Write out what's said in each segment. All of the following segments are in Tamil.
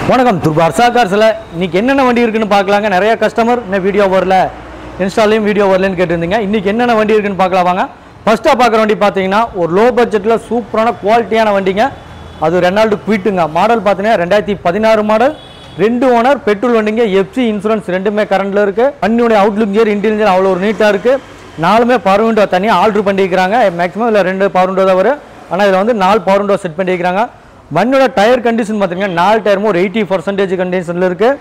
வணக்கம் துர்பார்சா கார்ஸ்ல இன்னைக்கு என்னென்ன வண்டி இருக்குன்னு பார்க்கலாங்க. நிறைய கஸ்டமர் என்ன வீடியோ வரல, இன்ஸ்டாலையும் வீடியோ வரலன்னு கேட்டிருந்தீங்க. இன்னைக்கு என்னென்ன வண்டி இருக்குன்னு பார்க்கலாம் வாங்க. ஃபர்ஸ்ட்டாக பார்க்குற வண்டி பார்த்தீங்கன்னா ஒரு லோ பட்ஜெட்டில் சூப்பரான குவாலிட்டியான வண்டிங்க. அது ரெனால்டு குவிட்டுங்க. மாடல் பார்த்தீங்கன்னா 2016 மாடல், 2 ஓனர், பெட்ரோல் வண்டிங்க. எஃப்சி இன்சூரன்ஸ் ரெண்டுமே கரண்டில் இருக்குது. வண்டியோடைய அவுட்லுக் கியர் இன்டீரியர் அவ்வளோ ஒரு நீட்டாக இருக்குது. 4மே பவர் விண்டோ தனியாக ஆல்ட்ரு பண்ணிக்கிறாங்க. மேக்ஸிமம் இதில் 2 பவர் விண்டோ தான் வரும். ஆனால் இதில் வந்து 4 பவர் விண்டோ செட் பண்ணிக்கிறாங்க. வண்டியோட டயர் கண்டிஷன் பார்த்தீங்கன்னா 4 டயரும் ஒரு 80% கண்டிஷனில் இருக்குது.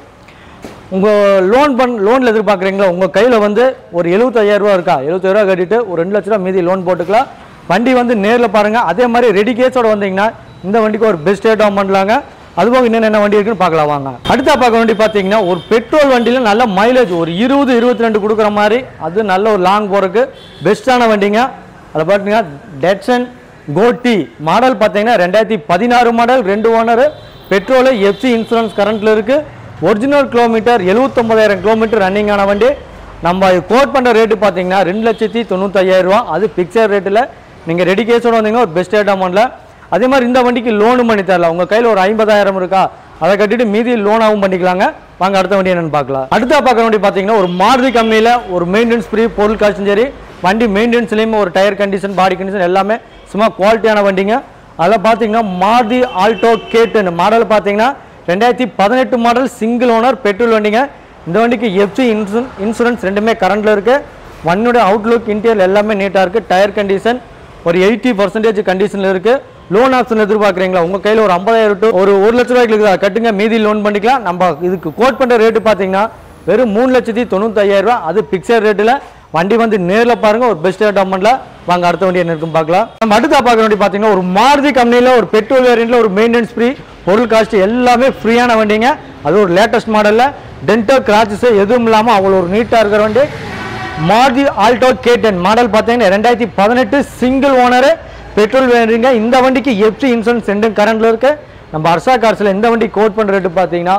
உங்கள் லோனில் எதிர்பார்க்குறீங்களா? உங்கள் கையில் வந்து ஒரு 75,000 ரூபா இருக்கா? 75,000 ரூபா கட்டிட்டு ஒரு 2 லட்ச ரூபா மீதி லோன் போட்டுக்கலாம். வண்டி வந்து நேரில் பாருங்கள். அதே மாதிரி ரெடி கேஸோட வந்தீங்கன்னா இந்த வண்டிக்கு ஒரு பெஸ்ட் ரேட் ஆகும் பண்ணலாங்க. அதுபோக என்னென்ன வண்டி இருக்குன்னு பார்க்கலாம் வாங்க. அடுத்த பார்க்க வண்டி பார்த்தீங்கன்னா ஒரு பெட்ரோல் வண்டியில் நல்ல மைலேஜ் ஒரு 20-22 கொடுக்குற மாதிரி, அது நல்ல ஒரு லாங் போகிறதுக்கு பெஸ்ட்டான வண்டிங்க. அதை பார்த்தீங்கன்னா டெட்சன் கோட்டி மாடல் பார்த்தீங்கன்னா 2016 model, 2 owner, petrol, FC insurance கரண்ட்டில் இருக்குது. ஒரிஜினல் கிலோமீட்டர் 79,000 கிலோமீட்டர் ரன்னிங் ஆன வண்டி. நம்ம கோட் பண்ணுற ரேட்டு பார்த்தீங்கன்னா 2,95,000 ரூபா. அது பிக்சர் ரேட்டில் நீங்கள் ரெடி கேஸோடு வந்தீங்கன்னா ஒரு பெஸ்ட் ரேட் அமௌண்ட்டில். அதே மாதிரி இந்த வண்டிக்கு லோனும் பண்ணி தரலாம். உங்கள் கையில் ஒரு 50,000 இருக்கா, அதை கட்டிட்டு மீதி லோனாகவும் பண்ணிக்கலாங்க. வாங்க அடுத்த வண்டி என்னென்னு பார்க்கலாம். அடுத்த பார்க்குற வண்டி பார்த்தீங்கன்னா ஒரு மாருதி கம்பெனியில் ஒரு மெயின்டெனன்ஸ் ஃப்ரீ, பொருள் காசும் சரி, வண்டி மெயின்டெனன்ஸ்லேயும் ஒரு டயர் கண்டிஷன், பாடி கண்டிஷன் எல்லாமே சும்மா குவாலிட்டியான வண்டிங்க. அதில் பார்த்தீங்கன்னா மாருதி ஆல்டோ K10 மாடல் பார்த்தீங்கன்னா 2018 மாடல், சிங்கிள் ஓனர், பெட்ரோல் வண்டிங்க. இந்த வண்டிக்கு எஃப்சி இன்சூரன்ஸ் ரெண்டுமே கரண்டில் இருக்குது. வண்டியோட அவுட்லுக் இன்டீரியர் எல்லாமே நீட்டாக இருக்குது. டயர் கண்டிஷன் ஒரு 80% கண்டிஷனில் இருக்குது. லோன் ஆப்ஷன் எதிர்பார்க்குறீங்களா? உங்கள் கையில் ஒரு 50,000 டு ஒரு 1 லட்ச ரூபாய்க்கு இருக்குதா, கட்டுங்க, மீதி லோன் பண்ணிக்கலாம். நம்ம இதுக்கு கோட் பண்ணுற ரேட்டு பார்த்தீங்கன்னா வெறும் 3,95,000 ரூபா. அது பிக்சர் ரேட்டில். வண்டி வந்து நேரில் பாருங்கள், ஒரு பெஸ்ட் ரேட் அமௌண்ட்டில். வாங்க அடுத்த வண்டி என்ன இருக்குன்னு பார்க்கலாம். நம்ம அடுத்த பார்க்குற வண்டி பார்த்தீங்கன்னா ஒரு மாருதி கம்பெனியில் ஒரு பெட்ரோல் வேரியண்ட்டில் ஒரு மெயின்டெனன்ஸ் ஃப்ரீ, பொருள் காஸ்ட் எல்லாமே ஃப்ரீயான வண்டிங்க. அது ஒரு லேட்டஸ்ட் மாடலில் டென்டோ கிராச்சஸ் எதுவும் இல்லாமல் அவ்வளோ ஒரு நீட்டாக இருக்கிற வண்டி. மாருதி ஆல்டோ K10 மாடல் பார்த்தீங்கன்னா 2018 சிங்கிள் ஓனரு, பெட்ரோல் வேணுங்க. இந்த வண்டிக்கு எஃப்சி இன்சூரன்ஸ் ரெண்டும் கரண்டில் இருக்குது. நம்ம அர்ஷா கார்ஸில் இந்த வண்டி கோட் பண்ணுற ரேட்டு பார்த்தீங்கன்னா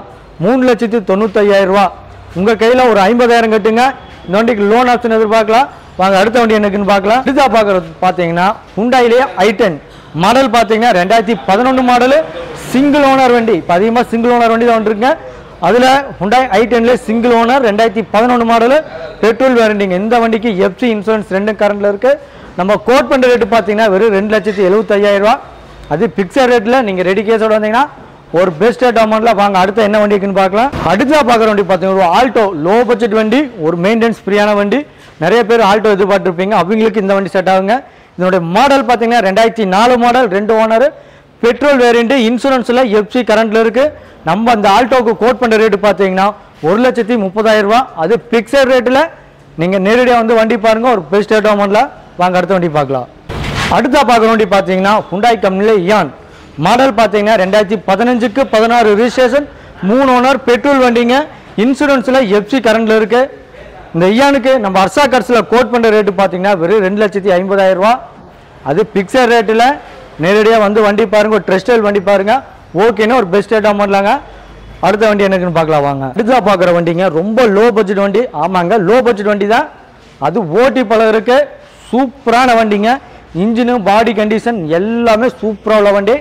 3,95,000 ரூபா. உங்கள் கையில் ஒரு 50,000 கட்டுங்க, இந்த வண்டிக்கு லோன் ஆப்ஷன் எதிர்பார்க்கலாம். வாங்க அடுத்த வண்டி என்னக்குன்னு பார்க்கலாம். அடுத்தா பார்க்குறது பார்த்தீங்கன்னா ஹுண்டாயிலே i10 மாடல் பார்த்தீங்கன்னா 2011 மாடலு, சிங்கிள் ஓனர் வண்டி. இப்போ அதிகமாக சிங்கிள் ஓனர் வண்டி தான் வந்துருங்க. அதில் ஹுண்டாய் i10லே சிங்கிள் ஓனர், 2011 மாடலு, பெட்ரோல் வேரண்டிங்க. இந்த வண்டிக்கு எஃப்சி இன்சூரன்ஸ் ரெண்டும் கரண்டில் இருக்குது. நம்ம கோட் பண்ணுற ரேட்டு பார்த்தீங்கன்னா வெறும் 2,75,000 ரூபா. அது பிக்சர் ரேட்டில். நீங்கள் ரெடி கேஸோடு வந்தீங்கன்னா ஒரு பெஸ்ட் ரேட் அமௌண்ட்டில். வாங்க அடுத்த என்ன வண்டி இருக்குன்னு பார்க்கலாம். அடுத்தா பார்க்குற வண்டி பார்த்தீங்கன்னா ஒரு ஆல்டோ லோ பட்ஜெட் வண்டி, ஒரு மெயின்டெனன்ஸ் ஃப்ரீயான வண்டி. நிறைய பேர் ஆல்டோ எதிர்பார்த்துருப்பீங்க, அவங்களுக்கு இந்த வண்டி செட் ஆகுங்க. இதனுடைய மாடல் பார்த்தீங்கன்னா 2004 மாடல், 2 ஓனர், பெட்ரோல் வேரியண்ட்டு, இன்சூரன்ஸில் எஃப்சி கரண்டில் இருக்குது. நம்ம அந்த ஆல்டோவுக்கு கோட் பண்ணுற ரேட்டு பார்த்தீங்கன்னா 1,30,000 ரூபா. அது பிக்சர் ரேட்டில். நீங்கள் நேரடியாக வந்து வண்டி பாருங்கள், ஒரு பெஸ்ட் ரேட் அமௌண்ட்டில். வாங்க அடுத்த வண்டி பார்க்கலாம். அடுத்தா பார்க்குற வண்டி பார்த்தீங்கன்னா ஹுண்டாய் கம்பெனியில் இயான் மாடல் பார்த்தீங்கன்னா 2015க்கு 16 ரிஜிஸ்ட்ரேஷன், 3 ஓனர், பெட்ரோல் வண்டிங்க. இன்சூரன்ஸில் எஃப்சி கரண்டில் இருக்குது. இந்த இயானுக்கு நம்ம அர்ஷா கார்ஸில் கோட் பண்ணுற ரேட்டு பார்த்தீங்கன்னா வெறும் 2,50,000 ரூபா. அது பிக்சர் ரேட்டில். நேரடியாக வந்து வண்டி பாருங்கள், ஒரு ட்ரெஸ்டைல் வண்டி பாருங்கள், ஓகேன்னா ஒரு பெஸ்ட் ரேட் அமௌண்ட்லாங்க. அடுத்த வண்டி எனக்குன்னு பார்க்கலாம் வாங்க. அடுத்தா பார்க்குற வண்டிங்க ரொம்ப லோ பட்ஜெட் வண்டி. ஆமாங்க, லோ பட்ஜெட் வண்டி தான். அது ஓட்டி பழகிறதுக்கு சூப்பரான வண்டிங்க. இன்ஜினு, பாடி கண்டிஷன் எல்லாமே சூப்பராக உள்ள வண்டி.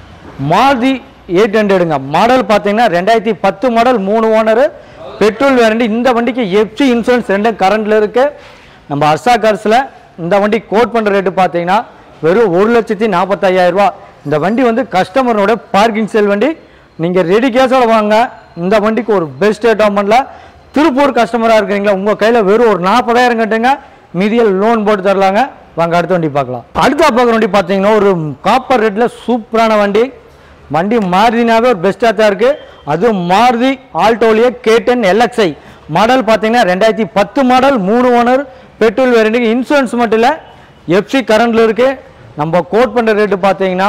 மாருதி 800ங்க மாடல் பார்த்தீங்கன்னா 2010 மாடல், 3 ஓனர், பெட்ரோல் வேரண்டி. இந்த வண்டிக்கு எஃப்சி இன்சூரன்ஸ் ரெண்டும் கரண்டில் இருக்குது. நம்ம அர்ஷா கார்ஸில் இந்த வண்டி கோட் பண்ணுற ரேட்டு பார்த்தீங்கன்னா வெறும் 1,45,000 ரூபா. இந்த வண்டி வந்து கஸ்டமரோட பார்க்கிங் சேல் வண்டி. நீங்கள் ரெடி கேஸோட வாங்க, இந்த வண்டிக்கு ஒரு பெஸ்ட் ரேட் அமௌண்ட்டில். திருப்பூர் கஸ்டமராக இருக்கிறீங்களா? உங்கள் கையில் வெறும் ஒரு 40,000 கட்டுங்க, மீதியில் லோன் போட்டு தரலாங்க. வாங்க அடுத்த வண்டி பார்க்கலாம். அடுத்த பார்க்குற வண்டி பார்த்தீங்கன்னா ஒரு காப்பர் ரேட்டில் சூப்பரான வண்டி. வண்டி மாருதினாவே ஒரு பெஸ்ட்டாக தான் இருக்குது. அதுவும் மாருதி ஆல்டோலியே K10 LXI மாடல் பார்த்தீங்கன்னா 2010 மாடல், 3 ஓனர், பெட்ரோல் வேரியண்ட்டுக்கு. இன்சூரன்ஸ் மட்டும் இல்லை, எஃப்சி கரண்டில் இருக்குது. நம்ம கோட் பண்ணுற ரேட்டு பார்த்தீங்கன்னா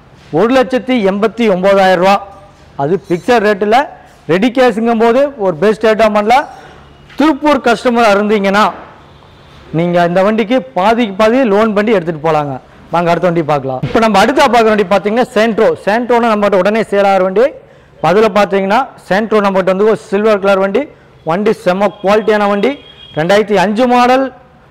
1,89,000 ரூபா. அது பிக்சர் ரேட்டில். ரெடி கேஸுங்கும் போது ஒரு பெஸ்ட் ரேட் அமௌண்ட்டில். திருப்பூர் கஸ்டமராக இருந்தீங்கன்னா நீங்கள் இந்த வண்டிக்கு பாதிக்கு பாதி லோன் பண்ணி எடுத்துகிட்டு போகலாங்க. வாங்க அடுத்த வண்டி பார்க்கலாம். இப்போ நம்ம அடுத்த பார்க்குற வண்டி பார்த்தீங்கன்னா சேண்ட்ரோன்னு நம்மகிட்ட உடனே சேல் ஆகிற வண்டி. அதில் பார்த்தீங்கன்னா சேண்ட்ரோ நம்மகிட்ட வந்து ஒரு சில்வர் கலர் வண்டி. வண்டி செம்ம குவாலிட்டியான வண்டி. 2005 மாடல்,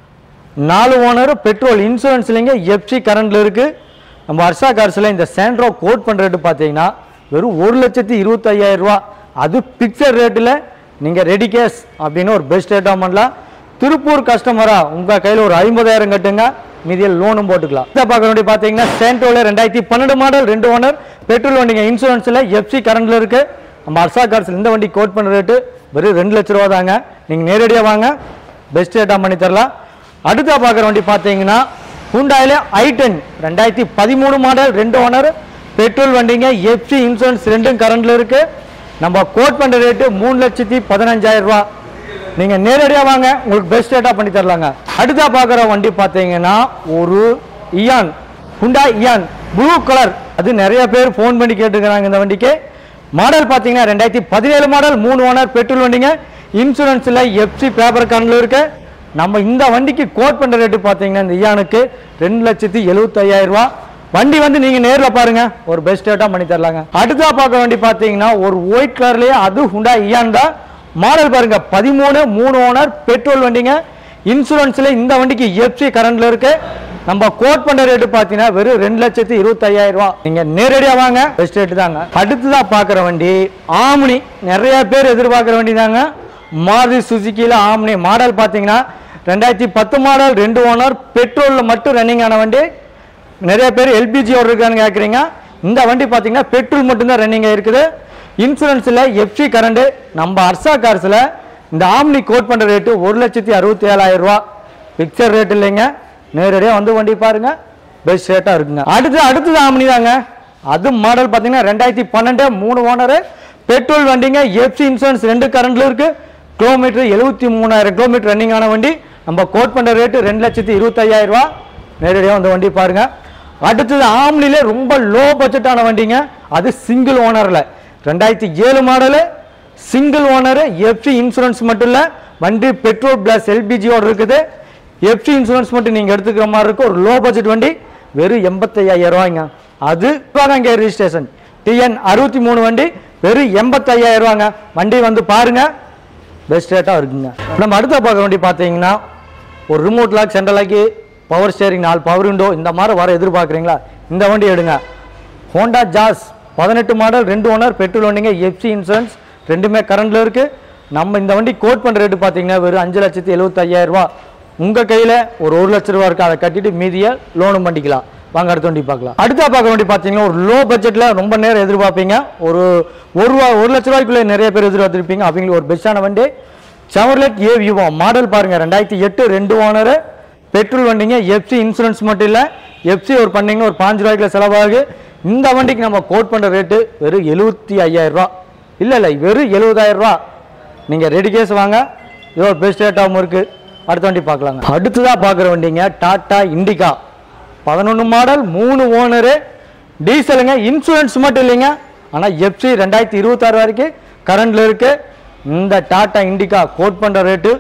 4 ஓனர், பெட்ரோல், இன்சூரன்ஸ் இல்லைங்க, எஃப்சி கரண்டில் இருக்குது. நம்ம அர்ஷா கார்ஸில் இந்த சேண்ட்ரோ கோட் பண்ணுற ரேட்டு பார்த்தீங்கன்னா வெறும் 1,25,000 ரூபா. அது பிக்சர் ரேட்டில் நீங்கள் ரெடி கேஸ் அப்படின்னு ஒரு பெஸ்ட் ரேட்டாக பண்ணலாம். திருப்பூர் கஸ்டமராக உங்கள் கையில் ஒரு 50,000 கட்டுங்க, மீதியில் லோனும் போட்டுக்கலாம். இதை பார்க்க வேண்டிய பார்த்தீங்கன்னா சென்ட்ரோவில் 2012 மாடல் 2 ஓனர் பெட்ரோல் வண்டிங்க, இன்சூரன்ஸில் எஃப்சி கரண்டில் இருக்குது. நம்ம அர்சா கார்ஸில் இந்த வண்டி கோட் பண்ணுற ரேட்டு வெறும் 2 லட்ச ரூபா தாங்க. நீங்கள் நேரடியாக வாங்க, பெஸ்ட் ரேட்டாக பண்ணி தரலாம். அடுத்தா பார்க்குற வண்டி பார்த்தீங்கன்னா ஹுண்டாயில் i10 2013 மாடல் 2 ஓனர் பெட்ரோல் வண்டிங்க, எஃப்சி இன்சூரன்ஸ் ரெண்டும் கரண்டில் இருக்குது. நம்ம கோட் பண்ணுற ரேட்டு 3,15,000 ரூபா. நீங்கள் நேரடியாக வாங்க, உங்களுக்கு பெஸ்ட் ரேட்டாக பண்ணி தரலாங்க. அடுத்தா பார்க்குற வண்டி பார்த்தீங்கன்னா ஒரு Eon, Hyundai Eon blue colour. அது நிறைய பேர் ஃபோன் பண்ணி கேட்டுக்கிறாங்க. இந்த வண்டிக்கு மாடல் பார்த்தீங்கன்னா 2017 மாடல் 3 ஓனர் பெட்ரோல் வண்டிங்க, இன்சூரன்ஸில் எஃப்சி பேப்பர் கரண்டில் இருக்கு. நம்ம இந்த வண்டிக்கு கோட் பண்ணுற ரேட்டு பார்த்தீங்கன்னா இந்த இயானுக்கு 2,75,000 ரூபா. வண்டி வந்து நீங்கள் நேரில் பாருங்க, ஒரு பெஸ்ட் ரேட்டாக பண்ணி தரலாங்க. அடுத்தா பார்க்க வண்டி பார்த்தீங்கன்னா ஒரு ஒயிட் கலர்லேயே, அது ஹுண்டா இயான் தான். மாடல் பாருங்க 13 3 ஓனர் பெட்ரோல் வண்டிங்க, இன்சூரன்ஸில் இந்த வண்டிக்கு எஃப்சி கரண்டில் இருக்கு. நம்ம கோட் பண்ணுற ரேட்டு பார்த்தீங்கன்னா வெறும் 2,25,000 ரூபா. நீங்கள் நேரடியாக வாங்க, பெஸ்ட் ரேட்டு தாங்க. அடுத்ததாக பார்க்குற வண்டி ஆம்னி, நிறைய பேர் எதிர்பார்க்குற வண்டி தாங்க. மாருதி சுசுக்கியில் ஆம்னி மாடல் பார்த்தீங்கன்னா 2010 மாடல் 2 ஓனர் பெட்ரோலில் மட்டும் ரன்னிங் ஆன வண்டி. நிறைய பேர் எல்பிஜி ஓட இருக்கான்னு கேட்குறீங்க. இந்த வண்டி பார்த்தீங்கன்னா பெட்ரோல் மட்டும்தான் ரன்னிங் ஆகிருக்குது. இன்சூரன்ஸில் எஃப்சி கரண்டு. நம்ம அர்சா கார்ஸில் இந்த ஆம்னி கோட் பண்ணுற ரேட்டு 1,67,000 ரூபா. பிக்சர் ரேட் இல்லைங்க, நேரடியாக வந்து வண்டி பாருங்க, பெஸ்ட் ரேட்டாக இருக்குங்க. அடுத்தது ஆம்னி தாங்க. அது மாடல் பார்த்தீங்கன்னா 2012 3 ஓனர் பெட்ரோல் வண்டிங்க, எஃப்சி இன்சூரன்ஸ் 2 கரண்டில் இருக்குது. கிலோமீட்டர் 73,000 கிலோமீட்டர் ரன்னிங் ஆன வண்டி. நம்ம கோட் பண்ணுற ரேட்டு 2,25,000 ரூபா. நேரடியாக வந்து வண்டி பாருங்க. அடுத்தது ஆம்னில ரொம்ப லோ பட்ஜெட்டான வண்டிங்க, அது சிங்கிள் ஓனரில் 2007 model single owner, FC insurance மட்டும் இல்லை, வண்டி பெட்ரோல் பிளஸ் எல்பிஜியோடு இருக்குது. எஃப்சி இன்சூரன்ஸ் மட்டும் நீங்கள் எடுத்துக்கிற மாதிரி இருக்கும். ஒரு லோ பட்ஜெட் வண்டி வெறும் 85,000 ரூபாய்ங்க. அது இங்கே ரிஜிஸ்ட்ரேஷன் TN 63 வண்டி வெறும் 85,000 ரூபாங்க. வண்டி வந்து பாருங்க, பெஸ்ட் ரேட்டாக இருக்குங்க. நம்ம அடுத்த பார்க்க வண்டி பார்த்தீங்கன்னா ஒரு remote lock, central lock, power steering, 4 power window, இந்த மாதிரி வர எதிர்பார்க்குறீங்களா? இந்த வண்டி எடுங்க. Honda Jazz 18 model 2 owner petrol வண்டிங்க, எஃப்சி இன்சூரன்ஸ் ரெண்டுமே கரண்டில் இருக்குது. நம்ம இந்த வண்டி கோட் பண்ணுற ரேட்டு பார்த்தீங்கன்னா வெறும் 5,75,000 ரூபா. உங்கள் கையில் ஒரு 1 லட்ச ரூபா இருக்குது, அதை கட்டிட்டு மீதியை லோனும் பண்ணிக்கலாம். வாங்க அடுத்த வண்டி பார்க்கலாம். அடுத்த பார்க்க வண்டி பார்த்தீங்கன்னா ஒரு லோ பட்ஜெட்டில் ரொம்ப நேரம் எதிர்பார்ப்பீங்க. ஒரு 1 லட்ச ரூபாய்க்குள்ளே நிறைய பேர் எதிர்பார்த்துருப்பீங்க. அவங்களுக்கு ஒரு பெஸ்ட்டான வண்டி செவர்லெட் ஏவியூவோ மாடல் பாருங்க 2008 2 ஓனர் பெட்ரோல் வண்டிங்க, எஃப்சி இன்சூரன்ஸ் மட்டும் இல்லை, எஃப்சி ஒரு பண்ணிங்க ஒரு 5 ரூபாய்க்குள்ள செலவாகு. இந்த வண்டிக்கு நம்ம கோட் பண்ணுற ரேட்டு வெறும் 75,000 ரூபா. இல்லை வெறும் 70,000 ரூபா. நீங்கள் ரெடி கேஸ் வாங்க, இது ஒரு பெஸ்ட் ரேட்டாகவும் இருக்குது. அடுத்த வண்டி பார்க்கலாங்க. அடுத்ததாக பார்க்குற வண்டிங்க டாடா இண்டிகா 11 மாடல் 3 ஓனரு டீசலுங்க, இன்சூரன்ஸ் மட்டும் இல்லைங்க, ஆனால் எஃப்சி 2026 வரைக்கும் கரண்டில் இருக்குது. இந்த டாடா இண்டிகா கோட் பண்ணுற ரேட்டு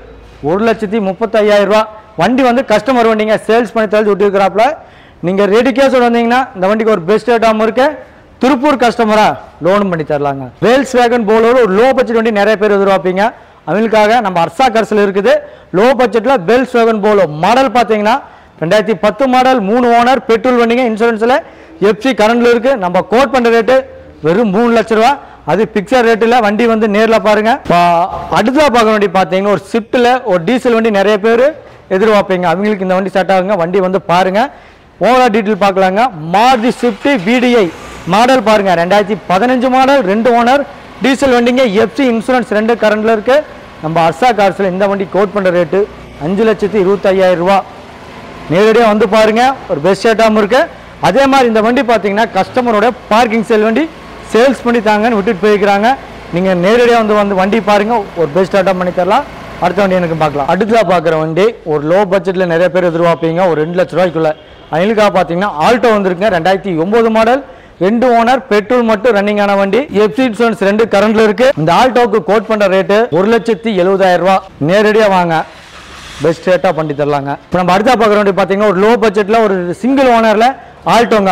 1,35,000 ரூபா. வண்டி வந்து கஸ்டமர் வண்டிங்க, சேல்ஸ் பண்ணி தள்ளி விட்டுருக்கிறாப்புல. நீங்கள் ரெடி கேஸோடு வந்தீங்கன்னா இந்த வண்டிக்கு ஒரு பெஸ்ட் ரேட்டாகவும் இருக்கு. திருப்பூர் கஸ்டமராக லோனும் பண்ணி தரலாங்க. வேல்ஸ் வேகன் போலோட ஒரு லோ பட்ஜெட் வண்டி நிறைய பேர் எதிர்பார்ப்பீங்க. அவங்களுக்காக நம்ம அர்சா கார்ஸில் இருக்குது. லோ பட்ஜெட்டில் வேல்ஸ் வேகன் போலோ மாடல் பார்த்தீங்கன்னா 2010 மாடல் 3 ஓனர் பெட்ரோல் வண்டிங்க, இன்சூரன்ஸில் எஃப்சி கரண்டில் இருக்குது. நம்ம கோட் பண்ணுற ரேட்டு வெறும் 3 லட்ச ரூபா. அது பிக்சர் ரேட்டில். வண்டி வந்து நேரில் பாருங்க. அடுத்ததாக பார்க்க வண்டி பார்த்தீங்கன்னா ஒரு ஸ்விஃப்ட்டில் ஒரு டீசல் வண்டி நிறைய பேர் எதிர்பார்ப்பீங்க. அவங்களுக்கு இந்த வண்டி செட் ஆகுங்க. வண்டி வந்து பாருங்க, ஓவரால் டீட்டெயில் பார்க்கலாங்க. மாருதி ஸ்விஃப்ட் VDI மாடல் பாருங்க 2015 மாடல் 2 ஓனர் டீசல் வண்டிங்க, எஃப்சி இன்சூரன்ஸ் 2 கரண்டில் இருக்கு. நம்ம அர்சா கார்ஸில் இந்த வண்டி கோட் பண்ணுற ரேட்டு 5,25,000 ரூபா. நேரடியாக வந்து பாருங்க, ஒரு பெஸ்ட் ரேட்டாகவும் இருக்கு. அதே மாதிரி இந்த வண்டி பார்த்தீங்கன்னா கஸ்டமரோட பார்க்கிங் சேல் வண்டி சேல்ஸ் பண்ணி தாங்கன்னு விட்டுட்டு போயிருக்கிறாங்க. நீங்கள் நேரடியாக வந்து வண்டி பாருங்க, ஒரு பெஸ்ட் ரேட்டாக பண்ணி தரலாம். அடுத்த வண்டி எனக்கு பார்க்கலாம். அடுத்ததாக பார்க்குற வண்டி ஒரு லோ பட்ஜெட்டில் நிறைய பேர் எதிர்பார்ப்பீங்க, ஒரு 2 லட்ச ரூபாய்க்குள்ள. அவங்களுக்காக பார்த்தீங்கன்னா ஆல்டோ வந்திருக்குங்க 2009 மாடல் 2 ஓனர் பெட்ரோல் மட்டும் ரன்னிங் ஆன வண்டி, எஃப்சி இன்சூரன்ஸ் 2 கரண்ட்ல இருக்கு. இந்த ஆல்டோக்கு கோட் பண்ற ரேட்டு 1,70,000 ரூபாய். நேரடியாக வாங்க, பெஸ்ட் ரேட்டாக பண்ணி தரலாங்க. இப்போ நம்ம அடுத்த பார்க்குற வண்டி பார்த்தீங்கன்னா ஒரு லோ பட்ஜெட்டில் ஒரு சிங்கிள் ஓனரில் ஆல்டோங்க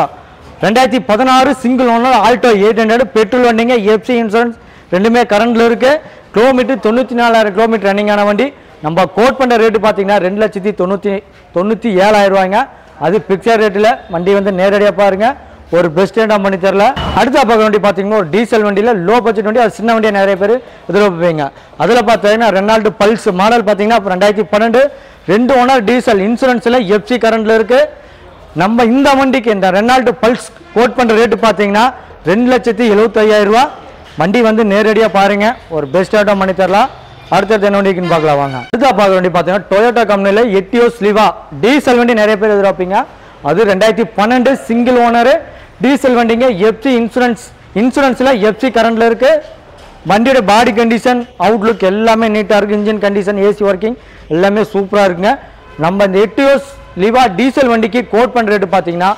2016 சிங்கிள் ஓனர் ஆல்டோ 800 பெட்ரோல் வண்டிங்க, எஃப்சி இன்சூரன்ஸ் ரெண்டுமே கரண்ட்ல இருக்கு. கிலோமீட்டர் 94,000 கிலோமீட்டர் ரன்னிங் ஆன வண்டி. நம்ம கோட் பண்ணுற ரேட்டு பார்த்தீங்கன்னா 2,97,000 ரூபாய்ங்க. அது பிக்சர் ரேட்டில். வண்டி வந்து நேரடியாக பாருங்க, ஒரு பெஸ்ட்டாக பண்ணி தரல. அடுத்த பார்க்க வண்டி பார்த்தீங்கன்னா ஒரு டீசல் வண்டியில் லோ பட்ஜெட் வண்டி, அது சின்ன வண்டியை நிறைய பேர் இதில் வைப்பீங்க. அதில் பார்த்தீங்கன்னா ரெனால்டு பல்ஸ் மாடல் பார்த்தீங்கன்னா 2012 2 ஓனர் டீசல் இன்சூரன்ஸில் எஃப்சி கரண்டில் இருக்குது. நம்ம இந்த வண்டிக்கு இந்த ரெனால்டு பல்ஸ் கோட் பண்ணுற ரேட்டு பார்த்தீங்கன்னா 2,75,000 ரூபா. வண்டி வந்து நேரடியாக பாருங்கள், ஒரு பெஸ்ட்டாக பண்ணி தரலாம். அடுத்தது என்ன வண்டிக்குன்னு பார்க்கலாம் வாங்க. அடுத்த பார்க்க வண்டி பார்த்தீங்கன்னா டொயோட்டா கம்பெனியில் எட்டியோஸ் லிவா டீசல் வண்டி நிறைய பேர் எதிர்பார்ப்பீங்க. அது 2012 சிங்கிள் ஓனரு டீசல் வண்டிங்க, எஃப்சி இன்சூரன்ஸில் எஃப்சி கரண்டில் இருக்குது. வண்டியோட பாடி கண்டிஷன் அவுட்லுக் எல்லாமே நீட்டாக இருக்குது. இன்ஜின் கண்டிஷன், ஏசி ஒர்க்கிங் எல்லாமே சூப்பராக இருக்குங்க. நம்ம இந்த எட்டியோஸ் லிவா டீசல் வண்டிக்கு கோட் பண்ணுற ரேட்டு பார்த்தீங்கன்னா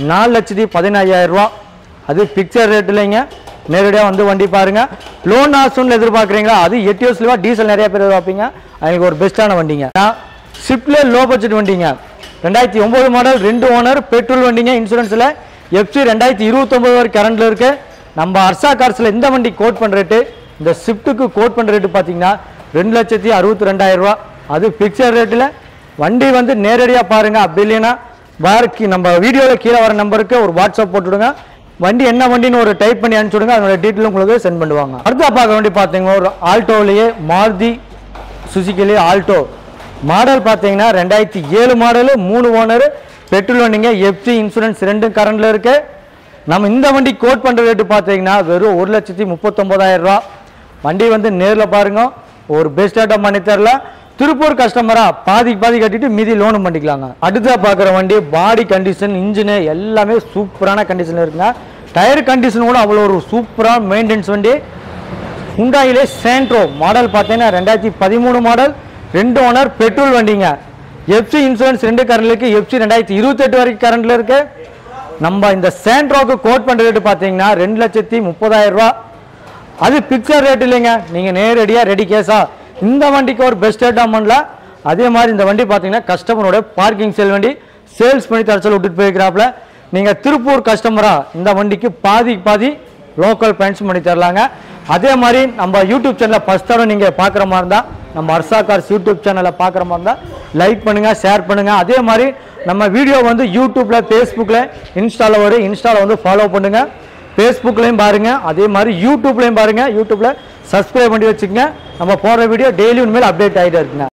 4,15,000 ரூபா. அது பிக்சர் ரேட் இல்லைங்க, நேரடியாக வந்து வண்டி பாருங்கள். லோன் ஆப்ஷனில் எதிர்பார்க்குறீங்களா, அது எட்டியோஸ் லிவா டீசல் நிறைய பேர் எதிர்பார்ப்பீங்க. அதுக்கு ஒரு பெஸ்ட்டான வண்டிங்க. ஷிஃப்ட்லேயே லோ பட்ஜெட் வண்டிங்க, 2009 மாடல் 2 ஓனர் பெட்ரோல் வண்டிங்க, இன்சூரன்ஸில் எஃப்சி 2029 வரை கரண்டில் இருக்குது. நம்ம அர்சா கார்ஸில் இந்த வண்டி கோட் பண்ணுற ரேட்டு, இந்த ஷிஃப்ட்டுக்கு கோட் பண்ணுற ரேட்டு பார்த்தீங்கன்னா 2,62,000 ரூபா. அது பிக்சர் ரேட்டில். வண்டி வந்து நேரடியாக பாருங்கள். அப்படி இல்லைன்னா பாருக்கு நம்ம வீடியோவில் கீழே வர நம்பருக்கு ஒரு வாட்ஸ்அப் போட்டுவிடுங்க. வண்டி என்ன வண்டின்னு ஒரு டைப் பண்ணி அனுப்பிச்சுடுங்க, அதோட டீட்டெயிலும் உங்களுக்கு சென்ட் பண்ணுவாங்க. அடுத்த பார்க்க வண்டி பார்த்தீங்கன்னா ஒரு ஆல்டோவிலேயே மாருதி சுசுக்கிலேயே ஆல்டோ மாடல் பார்த்தீங்கன்னா 2007 மாடலு 3 ஓனர் பெட்ரோல் வண்டிங்க, எஃப்சி இன்சூரன்ஸ் 2 கரண்டில் இருக்குது. நம்ம இந்த வண்டி கோட் பண்ணுற ரேட்டு பார்த்தீங்கன்னா வெறும் 1,39,000 ரூபா. வண்டி வந்து நேரில் பாருங்க, ஒரு பெஸ்ட்டாக பண்ணி தரல. திருப்பூர் கஸ்டமரா பாதி கட்டிட்டு மீதி லோனும் பண்ணிக்கலாங்க. அடுத்த பார்க்குற வண்டி பாடி கண்டிஷன், இன்ஜினு எல்லாமே சூப்பரான கண்டிஷன் இருக்குங்க. டயர் கண்டிஷன் கூட அவ்வளோ ஒரு சூப்பரான மெயின்டெனன்ஸ் வண்டி. ஹுண்டாயிலே சேண்ட்ரோ மாடல் பார்த்தீங்கன்னா 2013 மாடல் 2 ஓனர் பெட்ரோல் வண்டிங்க, எஃப்சி இன்சூரன்ஸ் 2 கரண்டில் இருக்குது. எஃப்சி 2028 வரைக்கும் கரண்டில் இருக்குது. நம்ம இந்த சேண்ட்ரோக்கு கோட் பண்ணுற ரேட்டு பார்த்தீங்கன்னா 2,30,000 ரூபா. அது பிக்சர் ரேட் இல்லைங்க, நீங்கள் நேரடியாக ரெடி கேஸா இந்த வண்டிக்கு ஒரு பெஸ்ட் ரேட்டாக பண்ணல. அதே மாதிரி இந்த வண்டி பார்த்தீங்கன்னா கஸ்டமரோட பார்க்கிங் சேல் வண்டி, சேல்ஸ் பண்ணி தரச்சல் விட்டுட்டு போயிருக்கிறாப்புல. நீங்கள் திருப்பூர் கஸ்டமரா இந்த வண்டிக்கு பாதி லோக்கல் பேண்ட்ஸ் பண்ணி தரலாங்க. அதே மாதிரி நம்ம யூடியூப் சேனலில் ஃபஸ்ட் தடவை நீங்கள் பார்க்குற மாதிரி இருந்தால், நம்ம அர்சா கார்ஸ் யூடியூப் சேனலில் பார்க்குற மாதிரி இருந்தால் லைக் பண்ணுங்கள், ஷேர் பண்ணுங்கள். அதே மாதிரி நம்ம வீடியோ வந்து யூடியூப்பில், ஃபேஸ்புக்கில், இன்ஸ்டாவில் வந்து ஃபாலோ பண்ணுங்கள். ஃபேஸ்புக்லேயும் பாருங்கள், அதே மாதிரி யூடியூப்லேயும் பாருங்கள். யூடியூப்பில் சப்ஸ்கிரைப் பண்ணி வச்சுக்கங்க. நம்ம போடுற வீடியோ டெய்லி உண்மையில் அப்டேட் ஆகிட்டே இருக்குங்க.